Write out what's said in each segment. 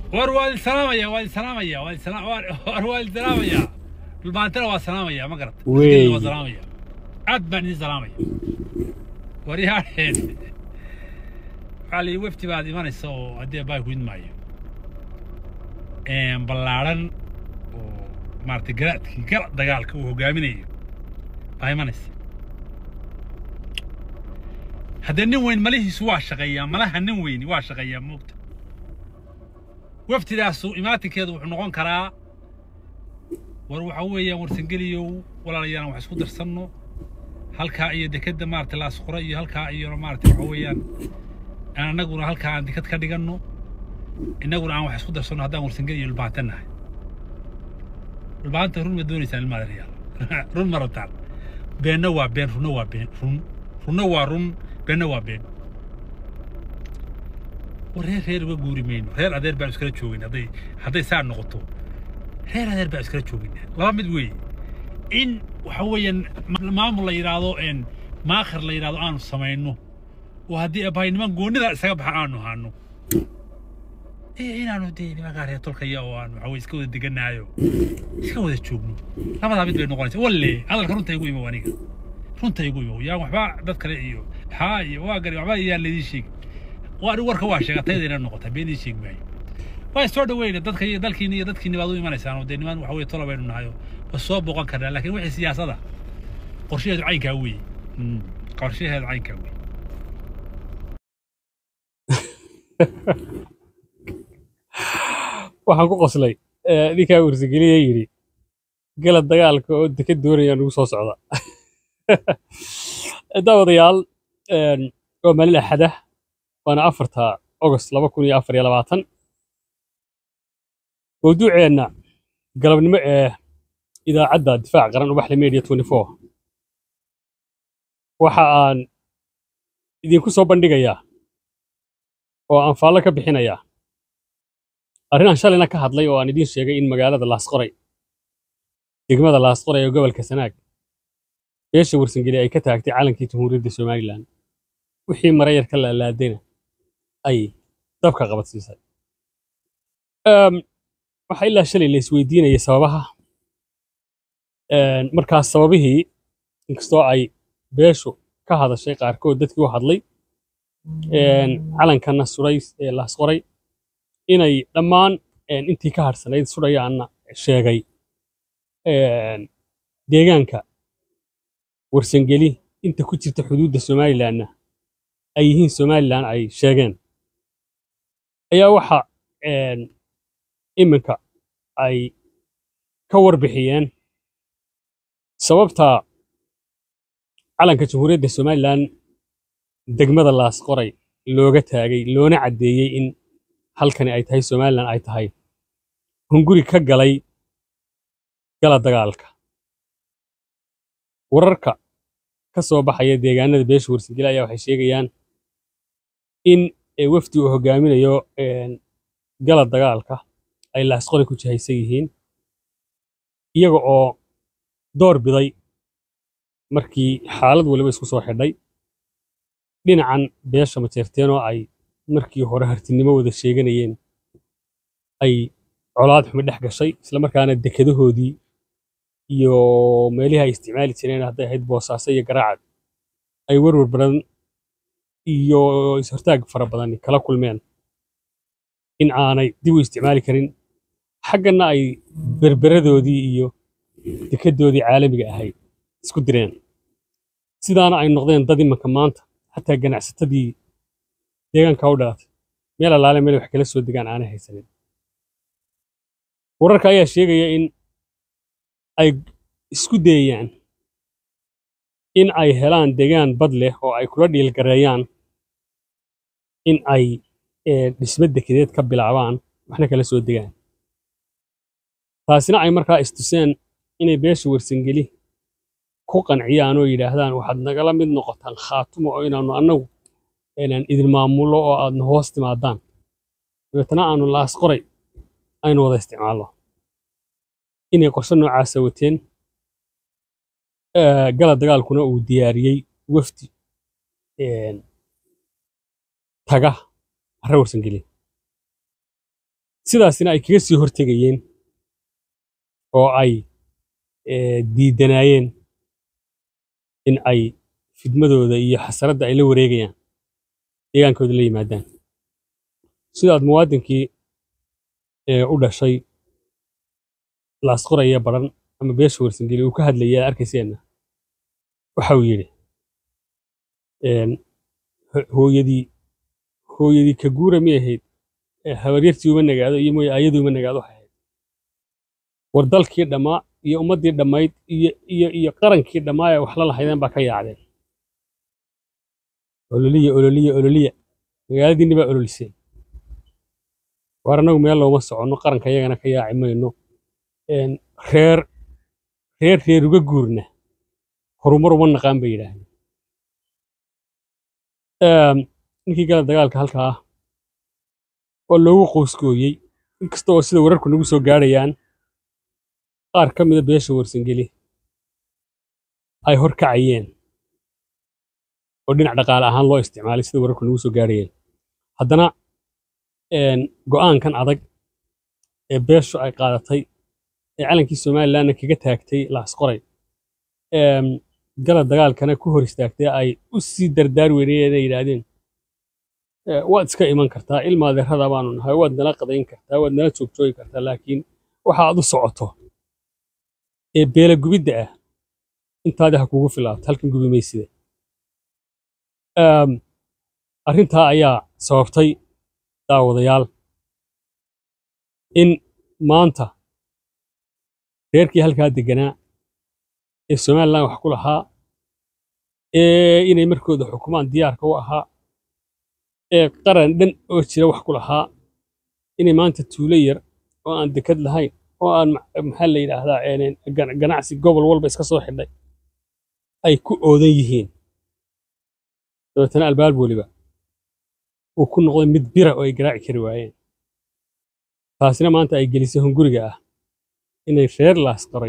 ورواد السلام يا واد السلام يا واد السلام ورواد السلام يا البانتنا والسلام يا ما قرت مسكين والسلام يا عاد بني سلام يا وريحين علي وفتي بعد ما نسوا أدي باي وين معي بلارن ومارتي قرأ دجالك وهو جاميني باي ما نس هذا النوين مليه سوا شقيا ملاه النوين واش شقيا موت وفتي داسو إماتي كذا ونقون كرا وروح عوية ورسنجليو ولا ريان وحسكو درسنو هالكا إيه دكتة مارت لا سقرية هالكا إيه مارت عويان أنا نقول هالكا عندي كت كديجنو نقول أنا وحسكو درسنو هذا ورسنجليو البعتنا البعتنا رون بدوني سنة المادريال رون مرتان بين نوا بين رون بين رون بين نوا بين ورهير وجوري مين رهير أدير بعد سكرت شوين هذي ساعة نقطة رهير أدير بعد سكرت شوين لا مدوي إن وحويا ما ملا يرادو إن ما آخر لا يرادو أنا سمعينه وهدي أباي نمان قوني ذا سجب حانو هانو إيه أنا ودي ما قاري طول خيا وأنا وحوي سكود دقنا أيو سكود تشوفني لما ذا بدي نقول ولا هذا الكرون تيجوي موانيك كرون تيجوي يا محبا ذكر إيو هاي واقري محبا يا اللي يشيك وأنا ورك واشة تيجي النقطة بين يشيك معي ويستورد وين dadkii baad u imanaysan oo deeniman waxa way tolo baynu nahayo soo boqon karnaa laakiin wixii siyaasadda qorsheedu caynka weey qorsheedu caynka weey waxaan ku qoslay ninka warsigeliye yiri galad dagaalka oo dekad doonayaan ugu soo socda daawadayaal oo maalin axada waana 4 August 2024 موضوعنا قلبنا إذا عدى دفاع قرن وبحل ميديا 24 وحان إذا كنت صوبان دقيا وأنفالك بحنايا أرنا إن شاء الله نكهد لي وأن يدين شيء إن مقالة اللاصقري دقمة اللاصقري وقبل كسناك بيش ورسنجلي أي كتاكتي عالم كي تمورد دي سوماليلان وحي مرير كلا لا دينا أي دبكة قبط سيساي waxa ilaa shalay la isweydiinayay sababaha markaas sababihii inkastoo ay beeshu ka hadashay qaarkood dadkii u hadlay calankana suray ee la qoray inay dhammaan intii ka harsanayd surayaana sheegay deegaanka warsangeli inta ku jirta xuduudda Soomaaliland ay yihiin Soomaaliland ay sheegeen ayaa waxa iminka ay ka warbixiyeen sababta calanka jamhuuriyadda Soomaaliland degmada laas qoray looga taagay loona cadeeyay in halkani ay tahay Soomaaliland ay tahay hunguri ka galay gala dagaalka wararka ka soo baxaya deegaanada beesha warsangeli ayaa waxay sheegayaan in wafdi uu hogaaminayo gala dagaalka ay laas qoray ku jihaysan yihiin iyaga oo door biday markii xaalad waliba isku soo xidhay dhinacan beesha mateerteen oo ay markii hore hartinimo wada sheeganayeen ay colaad xumi dhex gashay isla markaana dekadahoodii iyo meelaha ay isticmaali jireen hadday ahayd boosaaso iyo garaacad ay warwar badan iyo is-hortaag fara badan kala kulmeen in aanay dib u isticmaali karin xaggana ay berberadoodii iyo dekadoodii caalamiga ahayd isku direen sidaana ay noqdeen dad imanka maanta xataa ganacsatadii deegaanka u dhalatay meel alaale meel wax kala soo degaan aanay haysanin wararka ayaa sheegaya in ay isku dayayaan in ay helaan deegaan bad leh oo ay kula dhiilgareeyaan in ay dhisme dekedeed ka bilaabaan waxna kala soo degaan taasina ay markaa istuseen inay beesha warsangeli ku qanciyaan oo yidhaahdaan waxaad nagala mid noqotaan khaatumo oo inaanu annagu idin maamulo oo aadna hoos timaadaan dabeetana aanu laas qoray aynu wada isticmaalno inay qorshe noocaasa wateen gala dagaalkuna uu diyaariyey wafdi taga reer warsangeli sidaasina ay kaga sii hortegayeen oo ay diidanayeen in ay fidmadooda iyo xasaradda ay la wareegayaan deegaankooda la yimaadaan sidaad muwaadinkii u dhashay laasqoraya baran ama beesha warsangeli uu ka hadlayay arkayseena waxa uu yidhi hooyadii ka guura mi ahayd habaryartii uma nagaado iyo mooye ayadii uma nagaado waxay ahayd war dalkii dhammaa iyo ummaddii dhammayd iyo qarankii dhammaa ee wax la lahaydeen baa ka yaacdeen ololiya magaaladiinni baa ololiseen war annagu meel looma soconno qaranka iyagana ka yaaci mayno reer uga guurna horumar uma naqaan bay yidhaahdeen ninkii gala dagaalka halkaa ah oo loogu qoysgooyey inkasta oo sida wararku nagu soo gaadhayaan qaar ka mida beesha warsangeli ay hor kacayeen oo dhinac dhaqaale ahaan loo isticmaalay sida wararku nagu soo gaadhayeen haddana go'aankan adag ee beeshu ay qaadatay ee calankii somalilandna kaga taagtay laasqoray gala dagaalkana ku hor istaagtay ay u sii dardaar weynayeen ay yidhaahdeen waad iska iman kartaa ilma adeerada baanu nahay waad nala qadayn kartaa waad nala joogjoogi kartaa laakiin waxa aad u socoto ee beela gubidda ah intaadi ha kugu filaato halkan gubi maysida arrintaa ayaa sababtay daawadayaal in maanta reerkii halkaa deganaa ee somaliland wax ku lahaa inay markooda xukumaan diyaarka u ahaa ee qaran dhan oo jira wax ku lahaa inay maanta tuulo yar oo aan dekad lahayn oo aan maxaa la yidhaahdaa ganacsi gobol walba iska soo xidhay ay ku oodan yihiin dabeetana albaab weliba uu ku noqday mid bira oo ay garaaci kari waayeen taasina maanta ay gelisay hunguriga ah inay reer laasqoray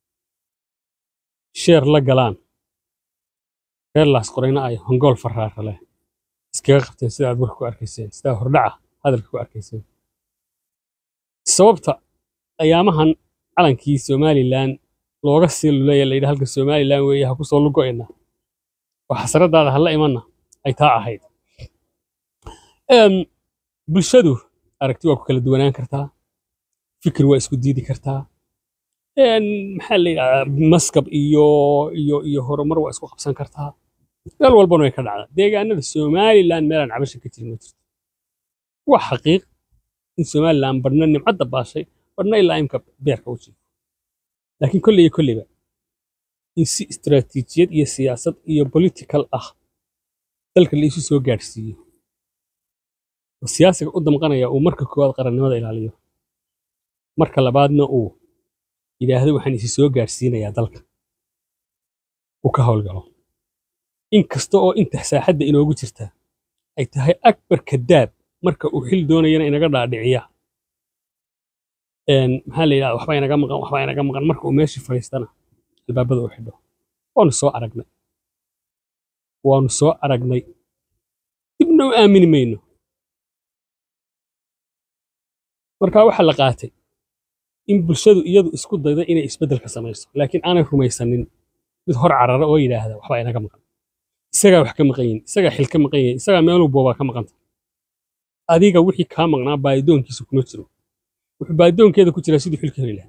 sheer la galaan reer laasqorayna ay hongool faraara leh iskaga qabteen sida aad warka ku arkayseen sidaa hordhaca hadalka ku arkayseen sababta ayaamahan calankii somaliland looga sii luleeya la yidhi halka somaliland weeye ha ku soo lugo'ayna oo xasaradaada ha la imanna ay taa ahayd bulshadu aragti waa ku kala duwanaan kartaa fikir waa isku diidi kartaa maxaa la yidhahdaa maskab iyo horumar waa isku qabsan kartaa meel walbana way ka dhacdaa deegaanada somaliland meelaan cabasha ka jirin ma jirto waa xaqiiq in somaliland badhna nimcadda baashay badhna ilaa imka beerka u jiifo laakiin kolley iyo kolleyba in si istaraatiijiyad iyo siyaasad iyo political ah dalka la isu soo gaadhsiiyo oo siyaasiga u damqanaya uu marka koowaad qarannimada ilaaliyo marka labaadna uu yidhaahdo waxaan isi soo gaadhsiinayaa dalka uu ka howlgalo inkasta oo inta saaxadda inoogu jirta ay tahay akbar kadaab marka uu xil doonayana inaga dhaadhiciya maxaa la yidhahdaa waxbaa inaga maqan marka uu meeshii fadhiistana albaabada u xidho waanu soo aragnay dibna u aamini mayno markaa waxaa la qaatay in bulshadu iyadu isku dayda inay isbeddelka samayso laakiin aanay rumaysanin mid hor carara oo yidhaahda waxbaa inaga maqan isagaa wax ka maqan yihin isagaa xil ka maqan yahin isagaa meeluu boobaa ka maqanta adiga wixii kaa maqnaa baadidoonkiisa kuma jiro wuxuu baadidoonkeeda ku jiraa siduu xil ka heli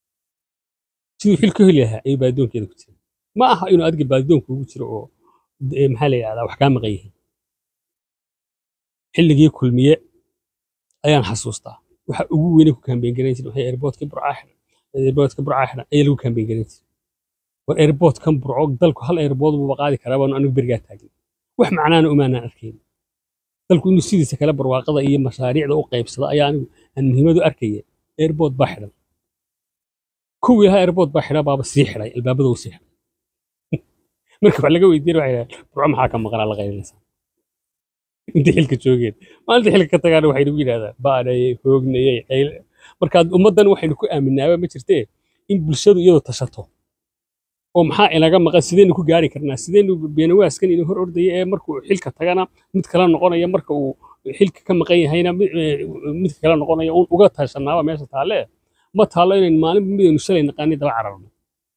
lahaa ayuu baadidoonkeeda ku jira ma aha inuu adiga baadidoonka ugu jiro oo maxaa la yidhahdaa wax kaa maqan yihiin xilligii kulmiye ayaan xasuustaa waxa ugu weyne ku kaambeyn garan jiray waxay airportka burca xidhan ayaa lagu kaambeyn garan jiray war airportkan burco dalku hal airport buu qaadi karaa baanu anigu berigaa taagin wax macnaana umaanaan arkayn dalku inuu sidiisa kale barwaaqada iyo mashaariicda u qaybsada ayaa anigu aan muhiimadu arkaya airport baa xidhan kuwii lahaa airport baa xidhan baaba sii xidhay albaabada uu sii xidhay marka wax laga weydiiyay waxay yidhahdeen burco maxaa ka maqanaa la qaylinaysaa inta xilka joogeen maalinta xilka ka tagaana waxay nagu yidhahdaan baadhayay hoognayay marka ummaddan waxaynu ku aaminaaba ma jirtee in bulshadu iyadoo tashato oo maxaa inaga maqan sidaynu ku gaari karnaa sidaynu beenawaaskan inuu hor ordaya ee markuu xilka tagana mid kala noqonaya marka uu xilka ka maqan yahayna mid kale noqonaya uga taashanaaba meesha taale ma taalo inaan maalin midaynu shalay naqaanay daba cararno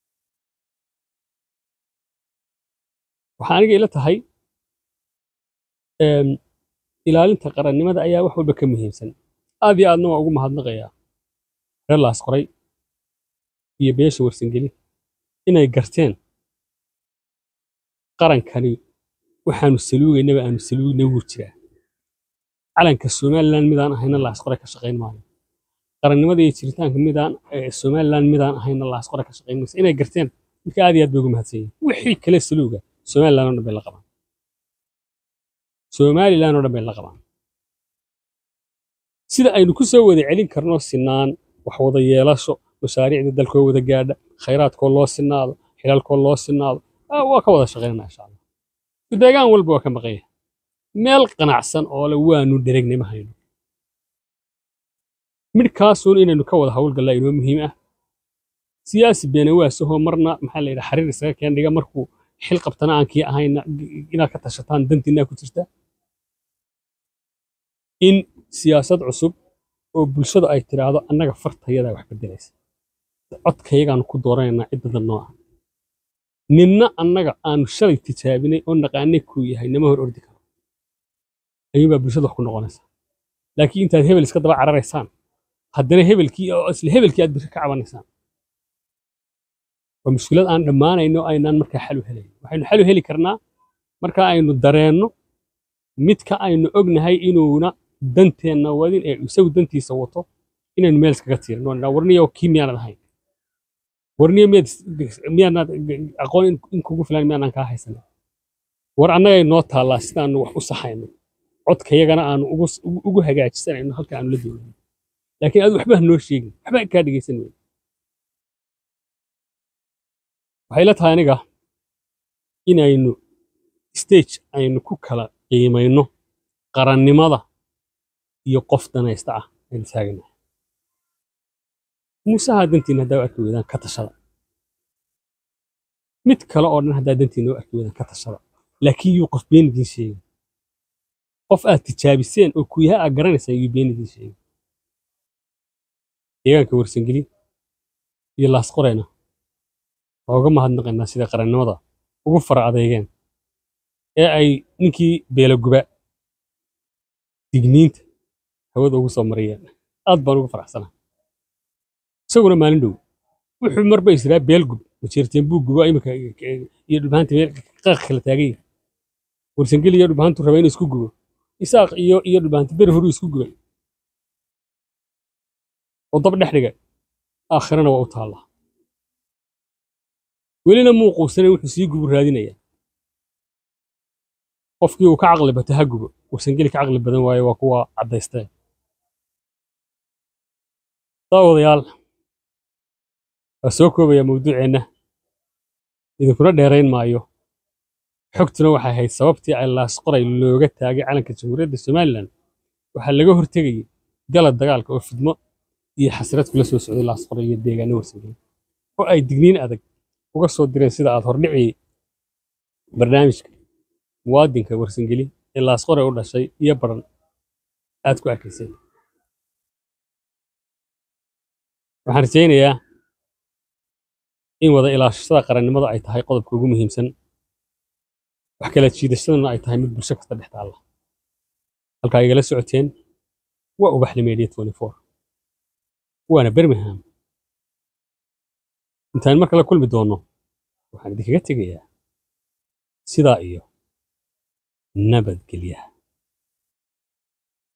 waxaa aniga ila tahay ilaalinta qarannimada ayaa wax walba ka muhiimsan aad iyo aadna waa ugu mahadnaqayaa reer laas qoray iyo beesha warsangeli inay garteen qarankani waxaanu saluugaynaba aanu saluugnay wuu jiraa calanka somalilan midaan ahayna laas qoray ka shaqayn maayo qarannimada iyo jiritaanka midaan somalilan midaan ahayna laas qoray ka shaqayn mayso inay garteen marka aad iyo aad bay ugu mahadsan yihiin wixii kale saluuga somalilan oo dhan bay la qabaan somalilan oo dhan bay la qabaan sida aynu ku soo wada celin karno sinaan wax wada yeelasho mashaariicda dalkoo wada gaadha khayraadkoo loo sinaado xilalkoo loo sinaado waa ka wada shaqaynaa insha allah deegaan walba waa ka maqan yahay meel qanacsan oo le waanu dheregnay ma hayno midkaasuun inaynu ka wada hawlgallaa inoo muhiim ah siyaasi beenawaasahoo marna maxaa la yidhaha xariir isaga keen dhiga markuu xil qabtana aan kii ahayna inaad ka tashataan dantiinaa ku jirta in siyaasad cusub oo bulshada ay tiraahdo annaga fartayadaa wax bedelaysa codkayagaanu ku dooranaynaa ciddada nooca ninna annaga aanu shalay tijaabinay oo naqaanay kuu yahay nama hor ordi karo ayuunbaa bulshada wax ku noqonaysa laakiin intaad hebel iska daba cararaysaan haddana hebelkii oo isla hebelkii aad birka ka cabanaysaan waa mushkilad aan dhammaanayno aynaan markaa xal u helayn waxaynu xal u heli karnaa marka aynu dareenno midka aynu ognahay inuuna danteenna wadin ee isagu dantiisa wato inaynu meel iskaga tiirno warniyo kii miyaanad ahayn warniyo miyaanaad aqoon in kugu filan miyaanaan kaa haysanin war annagay noo taallaa sidaanu wax u saxayno codkayagana aanu ugu hagaajisanayno halka aanu la doonayno laakiin aad waxba noo sheegin waxba kaa dhegaysan weyn waxay la tahay aniga inaynu stage aynu ku kala qiimayno qarannimada iyo qof danaysta ah aynu taaganahay muusaha dantiina haddaa u arki weydaan ka tashada mid kale oo dhan haddaa dantiina u arki weydaan ka tashada laakiin yuu qof been idiin sheegin qof aad tijaabiseen oo kuyaha aad garanaysaan yuu been idiin sheegin deegaanka warsangeli iyo laas qorayna waa uga mahadnaqaynaa sida qarannimada ugu fara adeegeen ee ay ninkii beelaguba digniinta hawada ugu soo mariyeen aad baan ugu faraxsanaa isaguna maalin dhow wuxuu marba israa beelgub majeerteen buu gubo imika iyo dhulbaanta meel qaaq kala taagay warsangeli iyo dhulbaantu raba inuu isku gubo isaaq iyo dhulbaanta beri horuu isku gubay oo dab dhex dhigay aakhirana waa u taallaa welina muu quusanay wuxuu sii gubu raadinayaa qofkii uu ka caqli bato ha gubo warsangeli ka caqli badan waaye waa kuwa caddaystee daawadayaal waa soo koobaya mawduuceenna idinkuna dheerayn maayo xogtuna waxay ahayd sababtii ay laas qoray looga taagay calanka jamhuuriyadda somalilan waxaa laga hortegayay galad dagaalka oo fidmo iyo xasrad kula soo socday laas qoray iyo deegaano warsangeli oo ay digniin adag uga soo direen sida aad hordhiciyey barnaamijka muwaadinka warsangeli ee laas qoray u dhashay iyo baran aad ku arkayseen waxaan rajaynayaa in wada ilaashashada qarannimada ay tahay qodobka ugu muhiimsan wax kala jiidashadana ay tahay mid bulsho kasta dhex taalla halkaa igala socoteen waa ubaxli media 24 waana birmingham intaan mar kale kulmi doono waxaan idinkaga tegayaa sidaa iyo nabadgelyaha